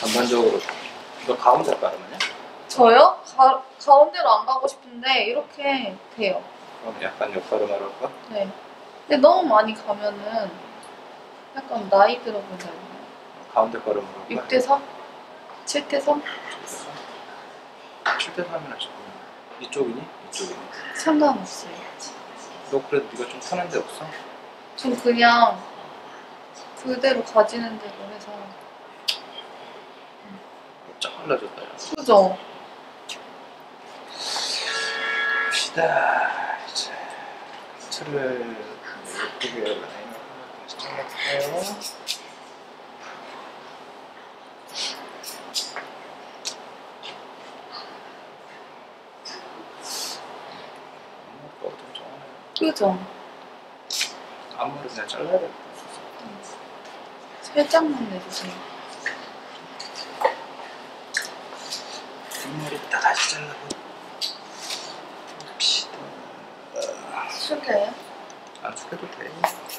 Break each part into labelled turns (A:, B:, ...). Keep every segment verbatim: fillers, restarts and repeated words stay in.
A: 전반적으로 너 가운데 가르마냐?
B: 저요? 가, 가운데로 안 가고 싶은데 이렇게 돼요.
A: 그럼 약간 옆가르마로 할까?
B: 네. 근데 너무 많이 가면은 약간 나이 들어 보이잖아요.
A: 가운데 가르마로 할까?
B: 육 대 삼? 칠 대 삼?
A: 칠 대 삼이나 지금 이쪽이니? 이쪽이니?
B: 상관없어요.
A: 너 그래도 네가 좀 편한 데 없어?
B: 전 그냥 그대로 가지는 대로 해서.
A: 쫙 갈라졌다 야.
B: 그죠?
A: 봅시다. 이제 틀을 예쁘게 라인을 다시 잘라볼까요?
B: 그죠?
A: 앞머리 그냥 잘라야 될 것 같아서.
B: 살짝만 내주세요.
A: 뒷머리 다 다시 잘라봅시다.
B: 숙여요?
A: 안 숙여도 돼.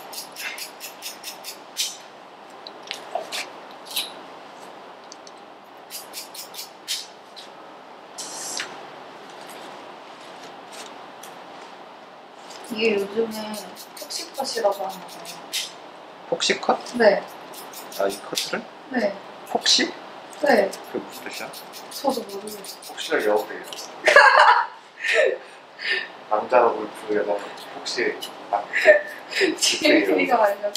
B: 이게 요즘에 폭시컷이라고 하나 봐요.
A: 폭시 컷?
B: 네.
A: 아, 이 커트를?
B: 네.
A: 폭시?
B: 네.
A: 그게 무슨 뜻이야?
B: 저도 모르겠어요.
C: 혹시가 영어예요. 남자가 골프 여자 혹시 아,
B: 지혜리가 알려줘.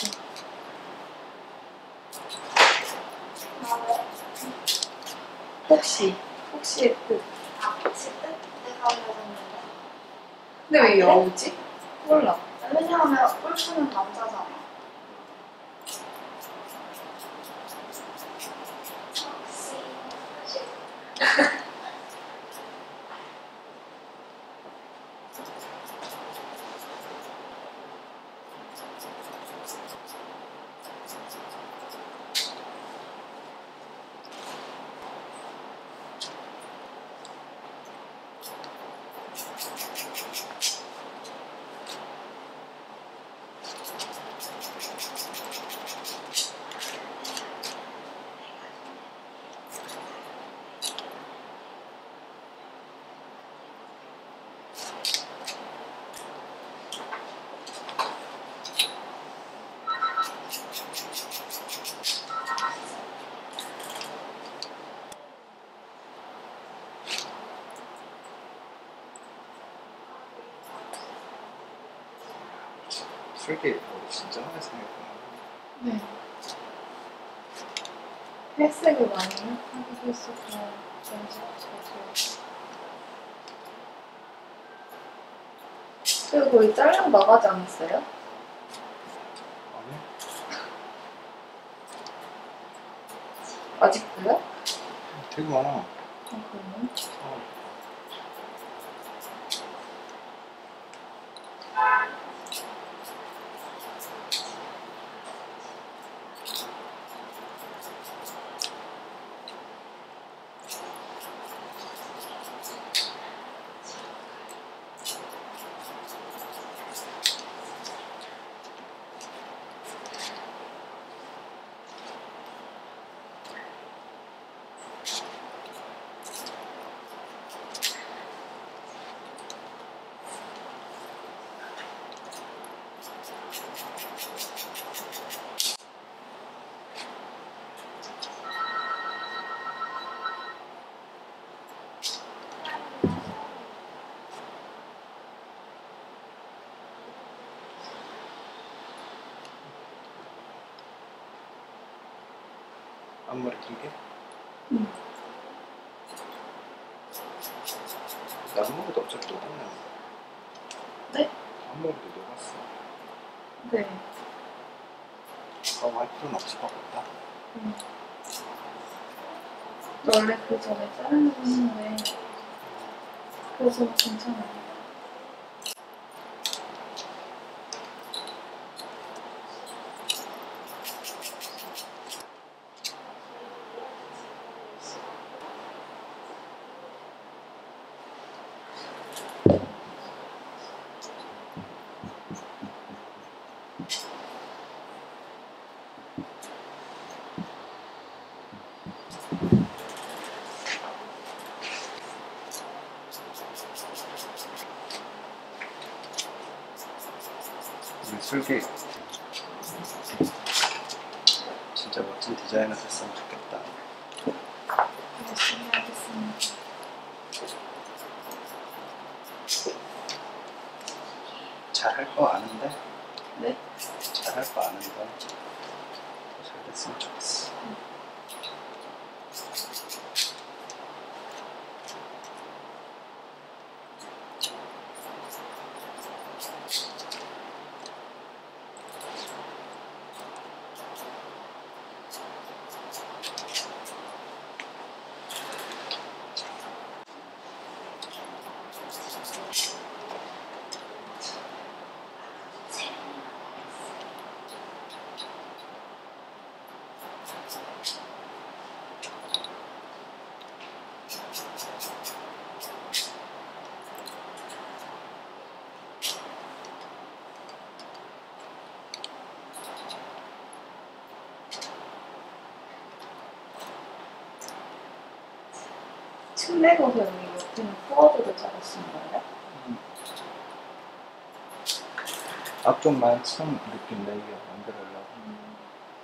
B: 혹시 혹시의 뜻.
D: 아, 혹시 뜻? 내가 알려줬는데.
B: 근데 왜 여우지? 몰라.
D: 왜냐하면 골프는 남자잖아. 혹시, 혹시.
A: 슬기 머리 진짜 많이 생겼구나.
B: 네. 헬색을 많이 하기도 했었고 연습 자주. 그리고 거의 잘라 나가지 않았어요?
A: 아니?
B: 아직도요?
A: 되게 많아.
B: 아, 그러네.
A: 어. 앞머리 길게?
B: 응.
A: 나 앞머리도 어차피 녹았네.
B: 네?
A: 앞머리도 녹았어.
B: 네.
A: 아까 할 필요는 없을 것 같다.
B: 음. 원래 그 전에 자르려고 했는데 그래서 괜찮아요.
A: 슬기 진짜 멋진 디자이너 됐으면 좋겠다.
B: 열심히 하겠습니다.
A: 잘할 거 아는데?
B: 네?
A: 잘할 거 아는데 잘 됐으면 좋겠어.
B: 층내고서 여기 옆에는 포워드를 자르신 거예요?
A: 음. 앞쪽만 층 느낌 내게 만들어려고.
B: 음.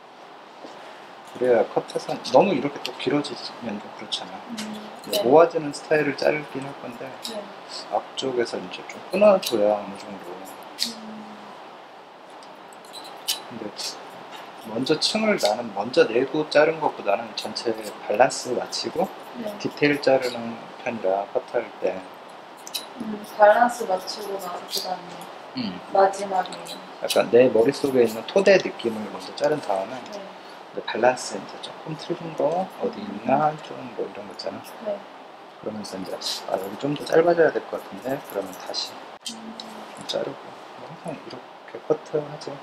A: 그래야 컷해서 너무 이렇게 또 길어지면 좀 그렇잖아.
B: 음.
A: 모아지는 스타일을 자르긴 할 건데
B: 네.
A: 앞쪽에서 이제 좀 끊어줘야 어느 정도.
B: 음.
A: 근데 먼저 층을 나는 먼저 내고 자른 것보다는 전체 밸런스 맞추고
B: 네.
A: 디테일 자르는 편이라 컷할 때.
B: 음, 밸런스 맞추고 나서 그 다음에
A: 음.
B: 마지막에
A: 약간 내 머릿속에 있는 토대 느낌을 먼저 자른 다음에
B: 네.
A: 근데 밸런스 이제 조금 틀린 거 어디 있나 좀 뭐 이런 거 있잖아.
B: 네.
A: 그러면서 이제 아 여기 좀 더 짧아져야 될 것 같은데 그러면 다시
B: 음.
A: 좀 자르고 뭐 항상 이렇게 커트하죠.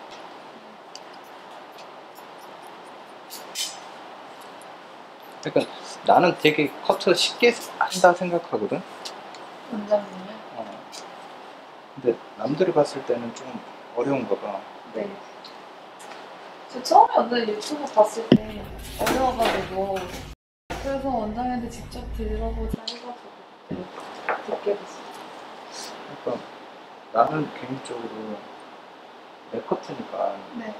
A: 그러니까 나는 되게 커트 쉽게 한다 생각하거든.
B: 원장님이요?
A: 어. 근데 남들이 봤을 때는 좀 어려운가 봐.
B: 네. 저 처음에 원장님 유튜브 봤을 때 어려워가지고 그래서 원장님한테 직접 들어보자 해가지고 그때 듣게 됐어요.
A: 그러니까 나는 개인적으로 내 커트니까
B: 네.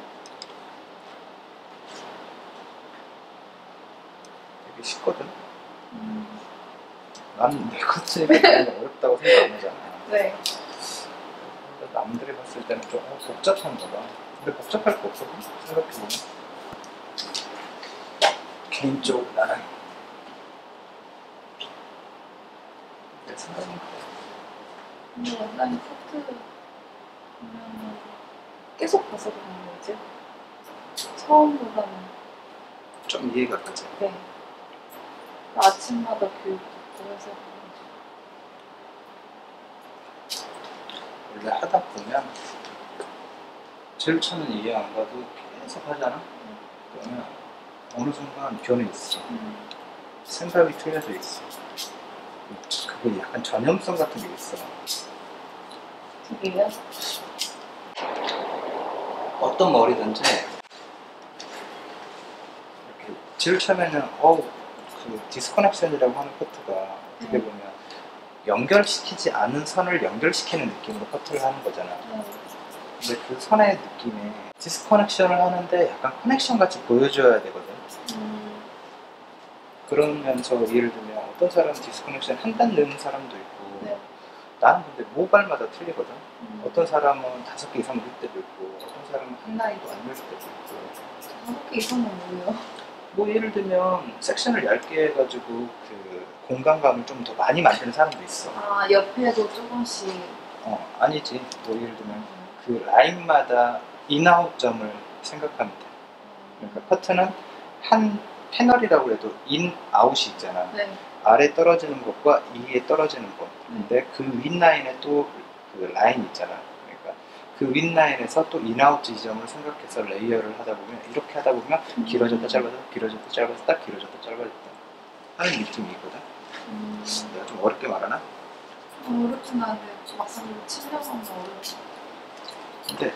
A: 되게 쉽거든.
B: 음.
A: 나는 내 커트니까 너무 어렵다고 생각 안 하잖아.
B: 네.
A: 근데 남들이 봤을 때는 좀 어, 복잡한가 봐. 근데 복잡할 거 없거든, 생각해보면. 개인적으로 나는 내 생각은 그래.
B: 근데 원장님 커트 보면은 계속 봐서 그런 거지? 처음보다는.
A: 좀 이해가 가지.
B: 네. 아침마다 교육 듣고 해서
A: 원래 하다 보면 제일 처음엔 이해 안 가도 계속 하잖아? 그러면 어느 순간 변해 있어.
B: 음.
A: 생각이 틀려져 있어. 그거 약간 전염성 같은 게 있어.
B: 그게요?
A: 어떤 머리든지 이렇게 제일 처음에는 어우 그 디스커넥션이라고 하는 커트가 어떻게 보면 연결시키지 않은 선을 연결시키는 느낌으로 커트를 하는 거잖아.
B: 네.
A: 근데 그 선의 느낌에 디스커넥션을 하는데 약간 커넥션 같이 보여줘야 되거든.
B: 음.
A: 그러면서 예를 들면 어떤 사람은 디스커넥션 한다는 사람도 있고
B: 네.
A: 나는 근데 모발마다 틀리거든.
B: 음.
A: 어떤 사람은 다섯 개 이상 넣을 때도 있고 어떤 사람은 한 라인도 안 넣을 때도 있고.
B: 다섯 개 이상은 뭐예요?
A: 뭐 예를 들면 섹션을 얇게 해가지고 그 공간감을 좀 더 많이 만드는 사람도 있어.
B: 아, 옆에도 조금씩.
A: 어 아니지. 뭐 예를 들면 그 라인마다 인아웃 점을 생각하면 돼. 그러니까 커트는 한 패널이라고 해도 인, 아웃이 있잖아.
B: 네.
A: 아래 떨어지는 것과 위에 떨어지는 것. 근데 그 윗라인에 또 그 라인 있잖아. 그러니까 그 윗라인에서 또 인아웃 지점을 생각해서 레이어를 하다 보면 이렇게 하다 보면
B: 음.
A: 길어졌다 짧아졌다 길어졌다 짧아졌다 딱 길어졌다 짧아졌다 하는 느낌이 있거든.
B: 음.
A: 내가 좀 어렵게 말하나?
B: 어, 어렵진 않은데 막상 이거 치려고 하면 어려워.
A: 근데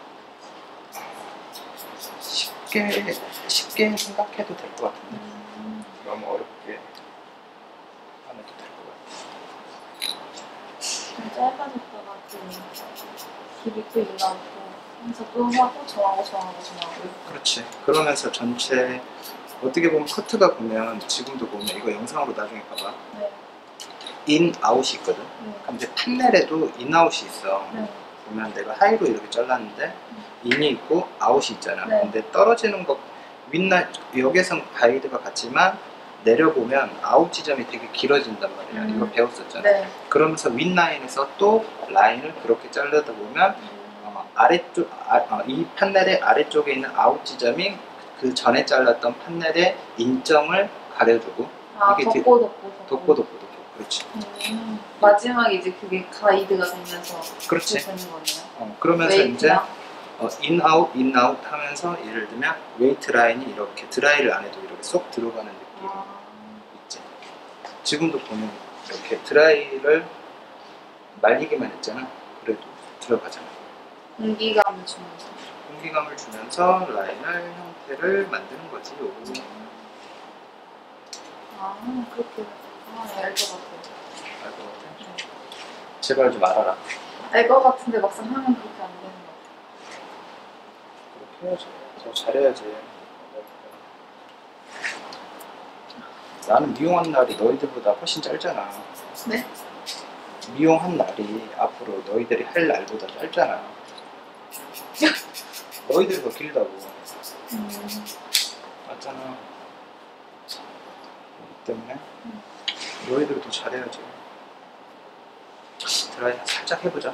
A: 쉽게 쉽게 생각해도 될 것 같은데
B: 음.
A: 너무 어렵게 안 해도 될 것 같아.
B: 좀 짧아졌다가 또 길이 또 일어나고 그래서 또 하고 정하고 정하고 정하고.
A: 그렇지. 그러면서 전체 어떻게 보면 커트가 보면 지금도 보면 이거 영상으로 나중에 봐봐.
B: 네.
A: 인, 아웃이 있거든.
B: 네.
A: 근데 판넬에도 인, 아웃이 있어.
B: 네.
A: 보면 내가 하이로 이렇게 잘랐는데 인이 있고 아웃이 있잖아.
B: 네.
A: 근데 떨어지는 거 윗나 여기선 가이드가 같지만 내려보면 아웃 지점이 되게 길어진단 말이야.
B: 음.
A: 이거 배웠었잖아.
B: 네.
A: 그러면서 윗라인에서 또 라인을 그렇게 자르다 보면
B: 음.
A: 어, 아래쪽 아, 어, 이 판넬의 아래쪽에 있는 아웃 지점이 그 전에 잘랐던 판넬의 인점을 가려주고
B: 아,
A: 이게
B: 덮고 덮고
A: 덮고 덮고 덮고 그렇지.
B: 음. 마지막에 이제 그게 가이드가 되면서
A: 그렇지.
B: 되는 거네요.
A: 어, 그러면서
B: 웨이트나?
A: 이제 어, 인아웃 인아웃 하면서 예를 들면 웨이트 라인이 이렇게 드라이를 안 해도 이렇게 쏙 들어가는 느낌
B: 아.
A: 있지. 지금도 보면 이렇게 드라이를 말리기만 했잖아. 그래도 들어가잖아.
B: 공기감을 주면서.
A: 공기감을 주면서 라인을 형태를 만드는 거지. 요거.
B: 아, 그렇게. 아, 알 것 같아요.
A: 알 것 같아? 제발 좀 알아라.
B: 알 것 같은데 막상 하면 그렇게 안 되는 것 같아요.
A: 그렇게 해야지. 더 잘해야지. 나는 미용한 날이 너희들보다 훨씬 짧잖아.
B: 네?
A: 미용한 날이 앞으로 너희들이 할 날보다 짧잖아. 너희들이 더 길다고.
B: 음.
A: 맞잖아. 그렇기 때문에
B: 음.
A: 너희들이 더 잘해야지. 드라이 살짝 해보자.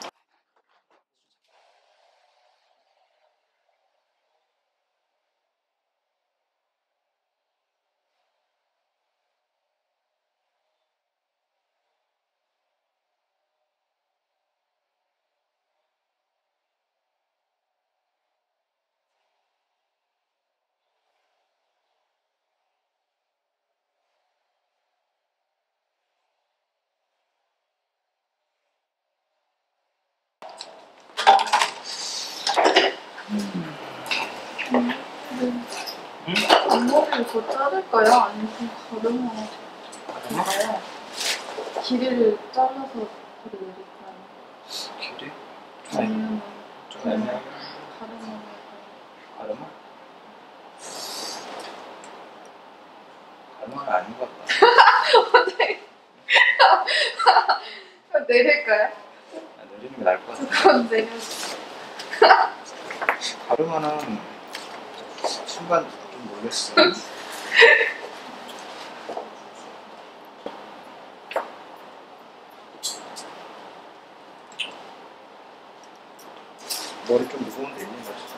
B: 앞머리를 더 자를까요? 아니면 좀 가르마인가요? 길이를 잘라서 그리 내릴까요?
A: 길이?
B: 아니면
A: 좀 애매하게.
B: 가르마?
A: 가르마? 가르마는 아닌 것 같다.
B: 내릴까요?
A: 아, 내리는 게 나을 것 같아.
B: 그럼 내려주세요.
A: 가르마는 순간 좀 놀랬어. 머리 좀 무거운 데 있는 것 같아.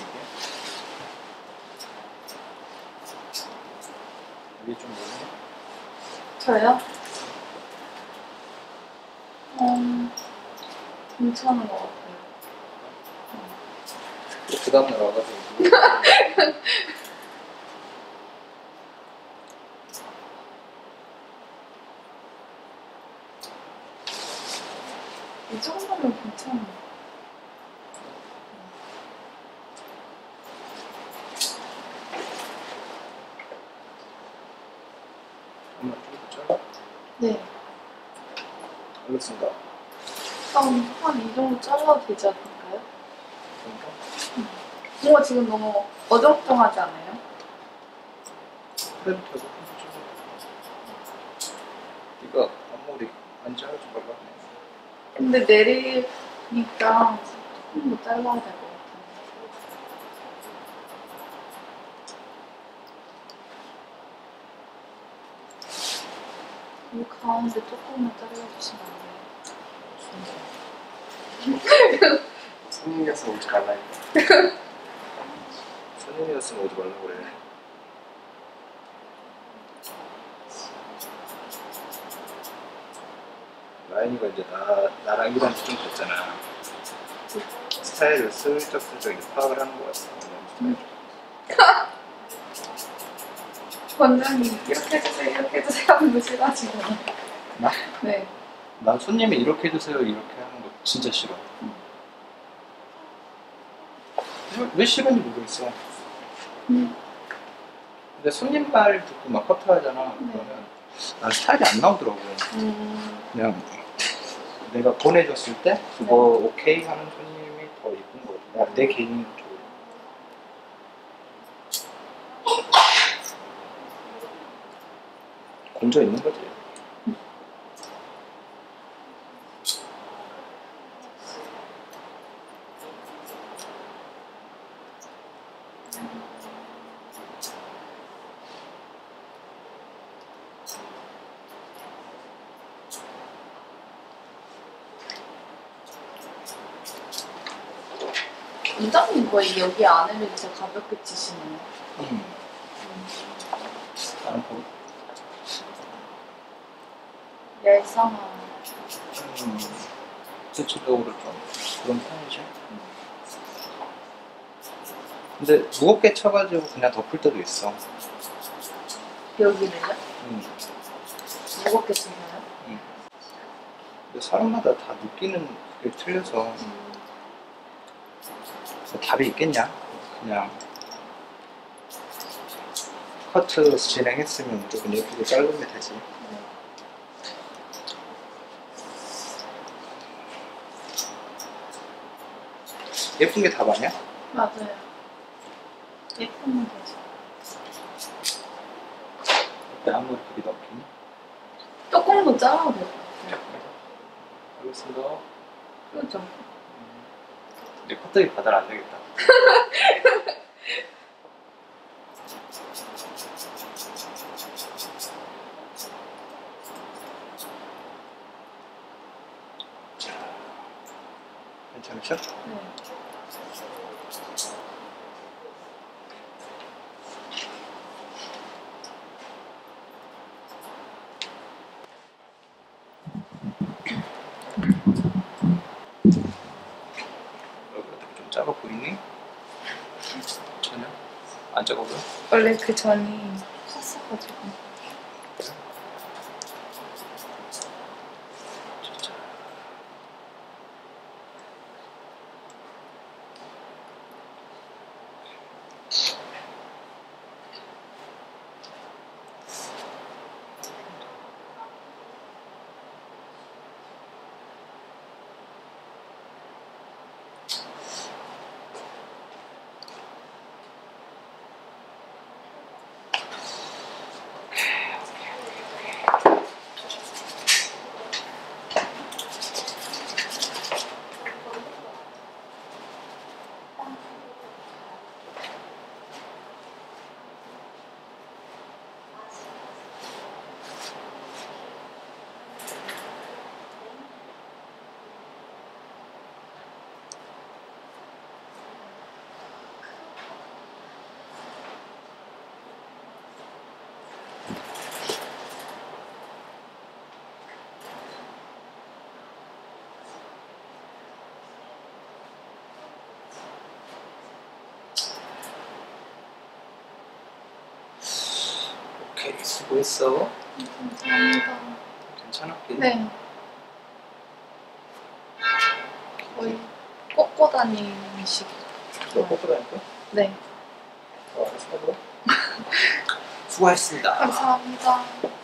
A: 이게 좀 무거워?
B: 저요? 음, 괜찮은 것 같아요.
A: 그 다음날 와가지고
B: 이 정도면 괜찮아요.
A: 엄마 좀 잘라?
B: 네.
A: 알겠습니다.
B: 한, 한 이 정도 잘라도 되지 않을까요?
A: 그러니까
B: 뭔가 지금 너무 어정쩡하지 않아요?
A: 그래도 되고 네가 앞머리 안 자르지 말라고 해.
B: 근데 내리니까 조금 더 잘라야 될 것 같아요. 이 가운데 조금만 잘라주시면 안 돼요?
C: 손님이었으면 오지 말라 했다.
A: 손님이었으면 오지 말라고 그래. 라인이가 이제 나, 나랑 일한 지 좀 됐잖아. 스타일을 슬쩍슬쩍 이렇게 파악을 하는 것 같아.
B: 원장님 이렇게 해주세요 이렇게 해주세요 하는 거 싫어하시고.
A: 나?
B: 네.
A: 난 손님이 이렇게 해주세요 이렇게 하는 거 진짜 싫어. 왜, 왜 싫은지 모르겠어.
B: 음.
A: 근데 손님 말 듣고 막 커트하잖아.
B: 네.
A: 그러면 난 스타일이 안 나오더라고.
B: 음.
A: 그냥 내가 보내줬을 때 그거 오케이 하는 손님이 더 이쁜 거 같아. 나- 내 개인 쪽으로. 공져 있는 거지.
B: 원장님 거의 여기 안에를 진짜 가볍게 치시네요.
A: 음. 나는 거,
B: 얄쌍한.
A: 음, 대체적으로 좀 그런 편이죠. 근데 무겁게 쳐가지고 그냥 덮을 때도 있어.
B: 여기를요?
A: 음.
B: 무겁게 치나요?
A: 음. 근데 사람마다 다 느끼는 그게 틀려서 뭐 답이 있겠냐? 그냥 커트 진행했으면 무조건 예쁘게 짧으면 되지. 예쁜 게 답 아니야?
B: 맞아요. 예쁘면 되죠.
A: 어때? 앞머리 길이 넣기니?
B: 조금 더 잘라도 될 것 같아요.
A: 알겠습니다.
B: 그죠?
A: 이제 커트기 받아라 안 되겠다. 자, 괜찮으셔?
B: 네.
A: 얼굴 좀 작아 보이니? 전혀? 안 작아 보여?
B: 원래 그 전이 컸어가지고.
A: 진짜. 오케이, 수고했어.
B: 감사합니다.
A: 괜찮았겠니?
B: 네. 거의 꽂고 다니식.
A: 너 뽑고 다닐까?
B: 네.
A: 어, 알았어. 수고하셨습니다.
B: 감사합니다.